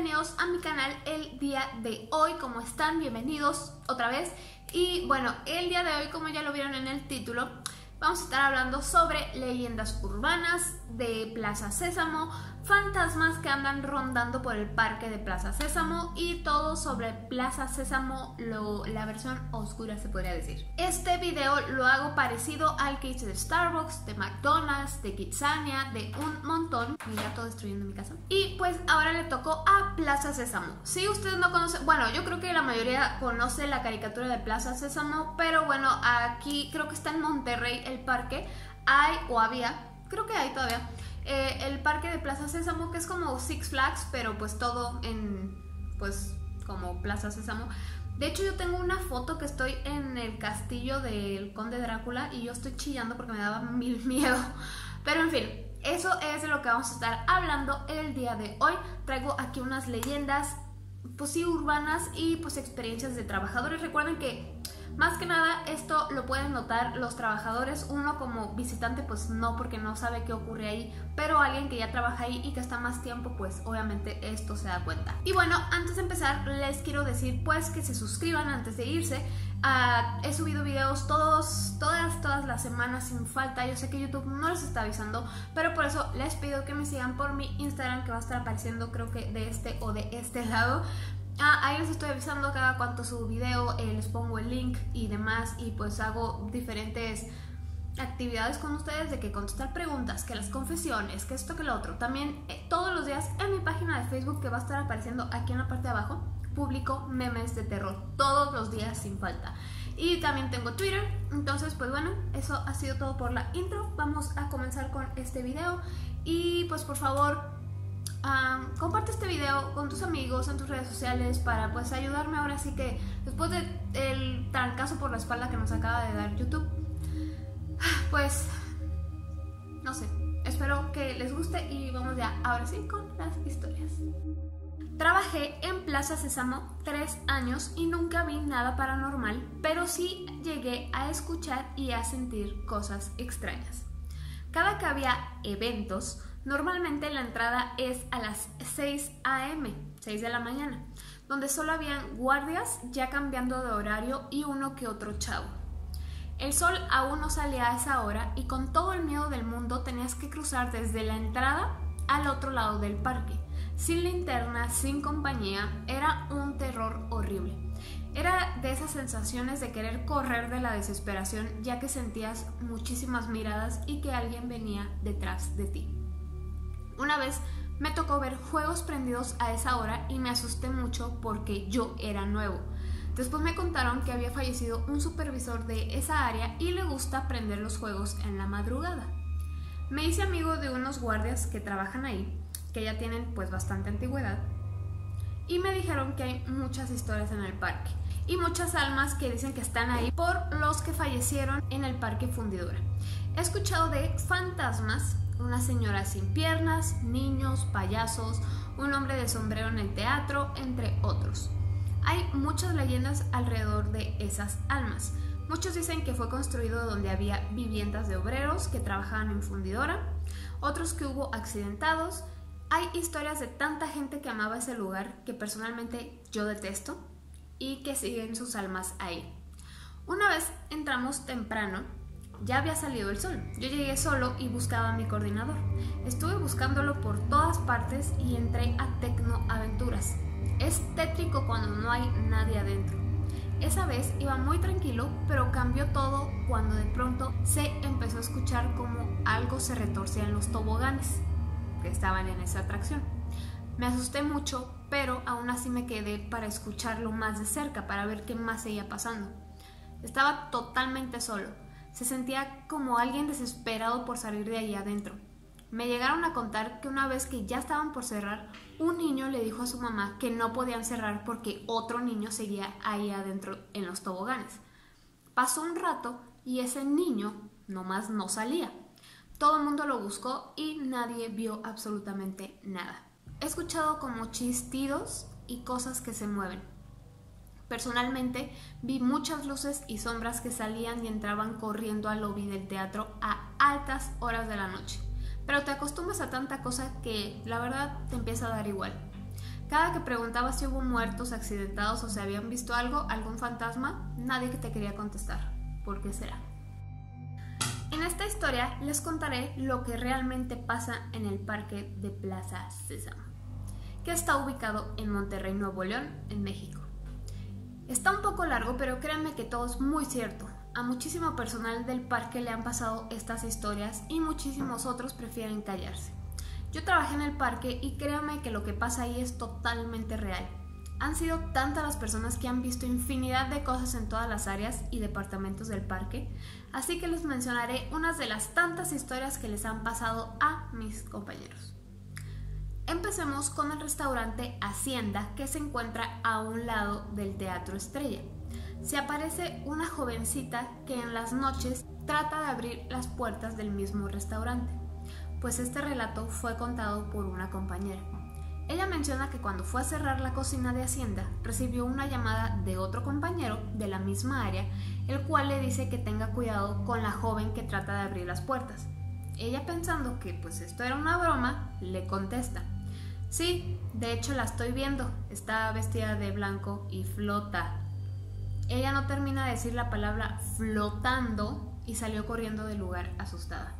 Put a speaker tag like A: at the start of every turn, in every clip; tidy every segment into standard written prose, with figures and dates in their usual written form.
A: bienvenidos a mi canal el día de hoy. ¿Cómo están? Bienvenidos otra vez. Y bueno, el día de hoy, como ya lo vieron en el título, vamos a estar hablando sobre leyendas urbanas de Plaza Sésamo, fantasmas que andan rondando por el parque de Plaza Sésamo y todo sobre Plaza Sésamo, la versión oscura se podría decir. Este video lo hago parecido al que hice de Starbucks, de McDonald's, de Kidzania, de un montón. Mi gato destruyendo mi casa. Y pues ahora le tocó a Plaza Sésamo. Si ustedes no conocen, bueno, yo creo que la mayoría conoce la caricatura de Plaza Sésamo, pero bueno, aquí creo que está en Monterrey el parque. Hay, o había, creo que hay todavía, el parque de Plaza Sésamo, que es como Six Flags, pero pues todo en, pues, como Plaza Sésamo. De hecho, yo tengo una foto que estoy en el castillo del Conde Drácula y yo estoy chillando porque me daba mil miedo. Pero en fin, eso es de lo que vamos a estar hablando el día de hoy. Traigo aquí unas leyendas, pues sí, urbanas y pues experiencias de trabajadores. Recuerden que más que nada esto lo pueden notar los trabajadores. Uno como visitante pues no, porque no sabe qué ocurre ahí, pero alguien que ya trabaja ahí y que está más tiempo pues obviamente esto se da cuenta. Y bueno, antes de empezar les quiero decir pues que se suscriban antes de irse. He subido videos todas las semanas sin falta. Yo sé que YouTube no les está avisando, pero por eso les pido que me sigan por mi Instagram, que va a estar apareciendo creo que de este o de este lado. Ahí les estoy avisando cada cuánto subo video, les pongo el link y demás, y pues hago diferentes actividades con ustedes, de que contestar preguntas, que las confesiones, que esto, que lo otro. También todos los días en mi página de Facebook, que va a estar apareciendo aquí en la parte de abajo, publico memes de terror todos los días sin falta. Y también tengo Twitter. Entonces pues bueno, eso ha sido todo por la intro. Vamos a comenzar con este video y pues por favor comparte este video con tus amigos en tus redes sociales para pues ayudarme ahora sí que después del trancazo por la espalda que nos acaba de dar YouTube. Pues no sé, espero que les guste y vamos ya ahora sí con las historias. Trabajé en Plaza Sésamo 3 años y nunca vi nada paranormal, pero sí llegué a escuchar y a sentir cosas extrañas. Cada que había eventos, normalmente la entrada es a las 6 a.m., 6 de la mañana, donde solo habían guardias ya cambiando de horario y uno que otro chavo. El sol aún no salía a esa hora y con todo el miedo del mundo tenías que cruzar desde la entrada al otro lado del parque. Sin linterna, sin compañía, era un terror horrible. Era de esas sensaciones de querer correr de la desesperación, ya que sentías muchísimas miradas y que alguien venía detrás de ti. Una vez me tocó ver juegos prendidos a esa hora y me asusté mucho porque yo era nuevo. Después me contaron que había fallecido un supervisor de esa área y le gusta prender los juegos en la madrugada. Me hice amigo de unos guardias que trabajan ahí, que ya tienen pues bastante antigüedad, y me dijeron que hay muchas historias en el parque y muchas almas que dicen que están ahí por los que fallecieron en el parque Fundidora. He escuchado de fantasmas, una señora sin piernas, niños, payasos, un hombre de sombrero en el teatro, entre otros. Hay muchas leyendas alrededor de esas almas. Muchos dicen que fue construido donde había viviendas de obreros que trabajaban en Fundidora, otros que hubo accidentados. Hay historias de tanta gente que amaba ese lugar que personalmente yo detesto y que siguen sus almas ahí. Una vez entramos temprano, ya había salido el sol. Yo llegué solo y buscaba a mi coordinador. Estuve buscándolo por todas partes y entré a Tecno Aventuras. Es tétrico cuando no hay nadie adentro. Esa vez iba muy tranquilo, pero cambió todo cuando de pronto se empezó a escuchar como algo se retorcía en los toboganes que estaban en esa atracción. Me asusté mucho, pero aún así me quedé para escucharlo más de cerca, para ver qué más seguía pasando. Estaba totalmente solo. Se sentía como alguien desesperado por salir de ahí adentro. Me llegaron a contar que una vez que ya estaban por cerrar, un niño le dijo a su mamá que no podían cerrar porque otro niño seguía ahí adentro en los toboganes. Pasó un rato y ese niño nomás no salía. Todo el mundo lo buscó y nadie vio absolutamente nada. He escuchado como chistidos y cosas que se mueven. Personalmente vi muchas luces y sombras que salían y entraban corriendo al lobby del teatro a altas horas de la noche. Pero te acostumbras a tanta cosa que la verdad te empieza a dar igual. Cada que preguntaba si hubo muertos, accidentados o si habían visto algo, algún fantasma, nadie que te quería contestar. ¿Por qué será? En esta historia les contaré lo que realmente pasa en el parque de Plaza Sésamo, que está ubicado en Monterrey, Nuevo León, en México. Está un poco largo, pero créanme que todo es muy cierto. A muchísimo personal del parque le han pasado estas historias y muchísimos otros prefieren callarse. Yo trabajé en el parque y créanme que lo que pasa ahí es totalmente real. Han sido tantas las personas que han visto infinidad de cosas en todas las áreas y departamentos del parque, así que les mencionaré unas de las tantas historias que les han pasado a mis compañeros. Empecemos con el restaurante Hacienda, que se encuentra a un lado del Teatro Estrella. Se aparece una jovencita que en las noches trata de abrir las puertas del mismo restaurante, pues este relato fue contado por una compañera. Ella menciona que cuando fue a cerrar la cocina de Hacienda, recibió una llamada de otro compañero de la misma área, el cual le dice que tenga cuidado con la joven que trata de abrir las puertas. Ella, pensando que pues esto era una broma, le contesta: sí, de hecho la estoy viendo, está vestida de blanco y flota. Ella no termina de decir la palabra flotando y salió corriendo del lugar asustada.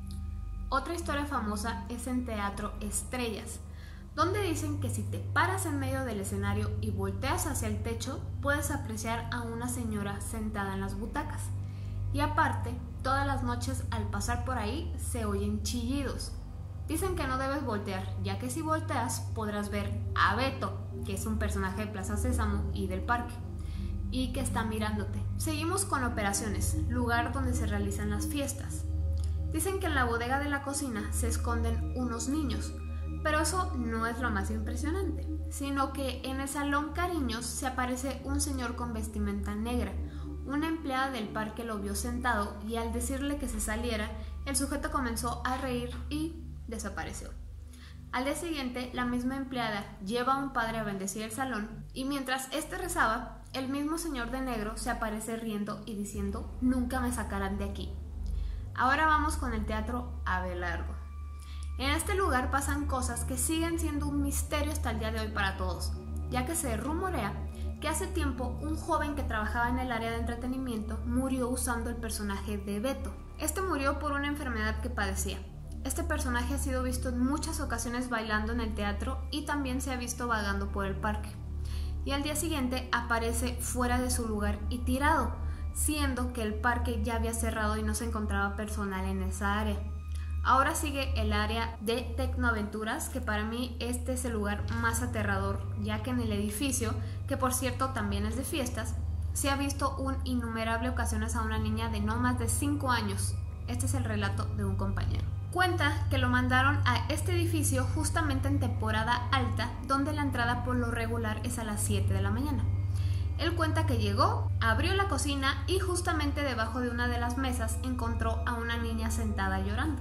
A: Otra historia famosa es en Teatro Estrellas, donde dicen que si te paras en medio del escenario y volteas hacia el techo, puedes apreciar a una señora sentada en las butacas. Y aparte, todas las noches al pasar por ahí se oyen chillidos. Dicen que no debes voltear, ya que si volteas podrás ver a Beto, que es un personaje de Plaza Sésamo y del parque, y que está mirándote. Seguimos con operaciones, lugar donde se realizan las fiestas. Dicen que en la bodega de la cocina se esconden unos niños, pero eso no es lo más impresionante, sino que en el Salón Cariños se aparece un señor con vestimenta negra. Una empleada del parque lo vio sentado y al decirle que se saliera, el sujeto comenzó a reír y desapareció. Al día siguiente, la misma empleada lleva a un padre a bendecir el salón y mientras este rezaba, el mismo señor de negro se aparece riendo y diciendo: nunca me sacarán de aquí. Ahora vamos con el Teatro Abelardo. En este lugar pasan cosas que siguen siendo un misterio hasta el día de hoy para todos, ya que se rumorea que hace tiempo un joven que trabajaba en el área de entretenimiento murió usando el personaje de Beto. Este murió por una enfermedad que padecía. Este personaje ha sido visto en muchas ocasiones bailando en el teatro y también se ha visto vagando por el parque. Y al día siguiente aparece fuera de su lugar y tirado, siendo que el parque ya había cerrado y no se encontraba personal en esa área. Ahora sigue el área de Tecnoaventuras, que para mí este es el lugar más aterrador, ya que en el edificio, que por cierto también es de fiestas, se ha visto innumerables ocasiones a una niña de no más de 5 años. Este es el relato de un compañero. Cuenta que lo mandaron a este edificio justamente en temporada alta, donde la entrada por lo regular es a las 7 de la mañana. Él cuenta que llegó, abrió la cocina y justamente debajo de una de las mesas encontró a una niña sentada llorando.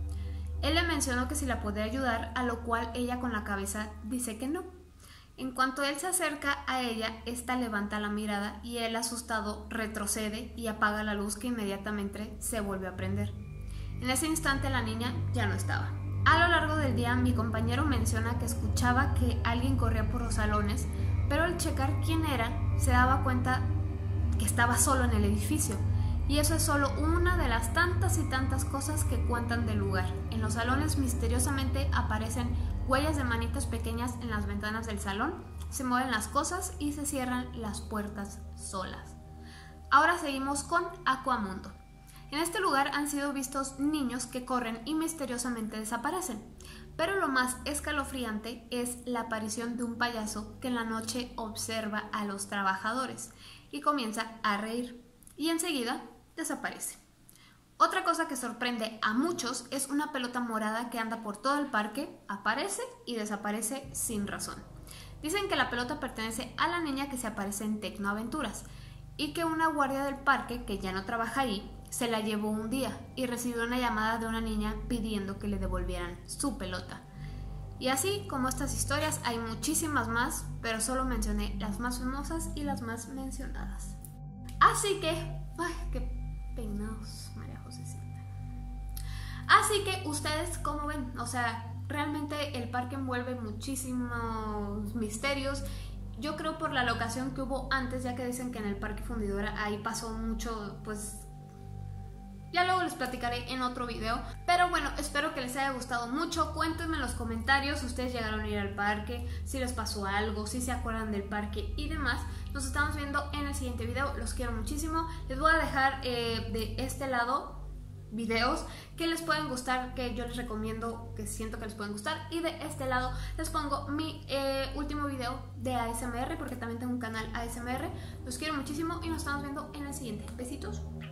A: Él le mencionó que si la podía ayudar, a lo cual ella con la cabeza dice que no. En cuanto él se acerca a ella, esta levanta la mirada y él, asustado, retrocede y apaga la luz, que inmediatamente se vuelve a prender. En ese instante la niña ya no estaba. A lo largo del día mi compañero menciona que escuchaba que alguien corría por los salones, pero al checar quién era se daba cuenta que estaba solo en el edificio. Y eso es solo una de las tantas y tantas cosas que cuentan del lugar. En los salones misteriosamente aparecen huellas de manitas pequeñas en las ventanas del salón, se mueven las cosas y se cierran las puertas solas. Ahora seguimos con Aquamundo. En este lugar han sido vistos niños que corren y misteriosamente desaparecen, pero lo más escalofriante es la aparición de un payaso que en la noche observa a los trabajadores y comienza a reír, y enseguida desaparece. Otra cosa que sorprende a muchos es una pelota morada que anda por todo el parque, aparece y desaparece sin razón. Dicen que la pelota pertenece a la niña que se aparece en Tecnoaventuras y que una guardia del parque, que ya no trabaja ahí, se la llevó un día y recibió una llamada de una niña pidiendo que le devolvieran su pelota. Y así como estas historias hay muchísimas más, pero solo mencioné las más famosas y las más mencionadas. Así que, ay, qué peinados, María Josecita. Así que ustedes, ¿cómo ven? O sea, realmente el parque envuelve muchísimos misterios. Yo creo por la locación que hubo antes, ya que dicen que en el Parque Fundidora ahí pasó mucho, pues ya luego les platicaré en otro video. Pero bueno, espero que les haya gustado mucho. Cuéntenme en los comentarios si ustedes llegaron a ir al parque, si les pasó algo, si se acuerdan del parque y demás. Nos estamos viendo en el siguiente video. Los quiero muchísimo. Les voy a dejar de este lado videos que les pueden gustar, que yo les recomiendo, que siento que les pueden gustar, y de este lado les pongo mi último video de ASMR, porque también tengo un canal ASMR. Los quiero muchísimo y nos estamos viendo en el siguiente. Besitos.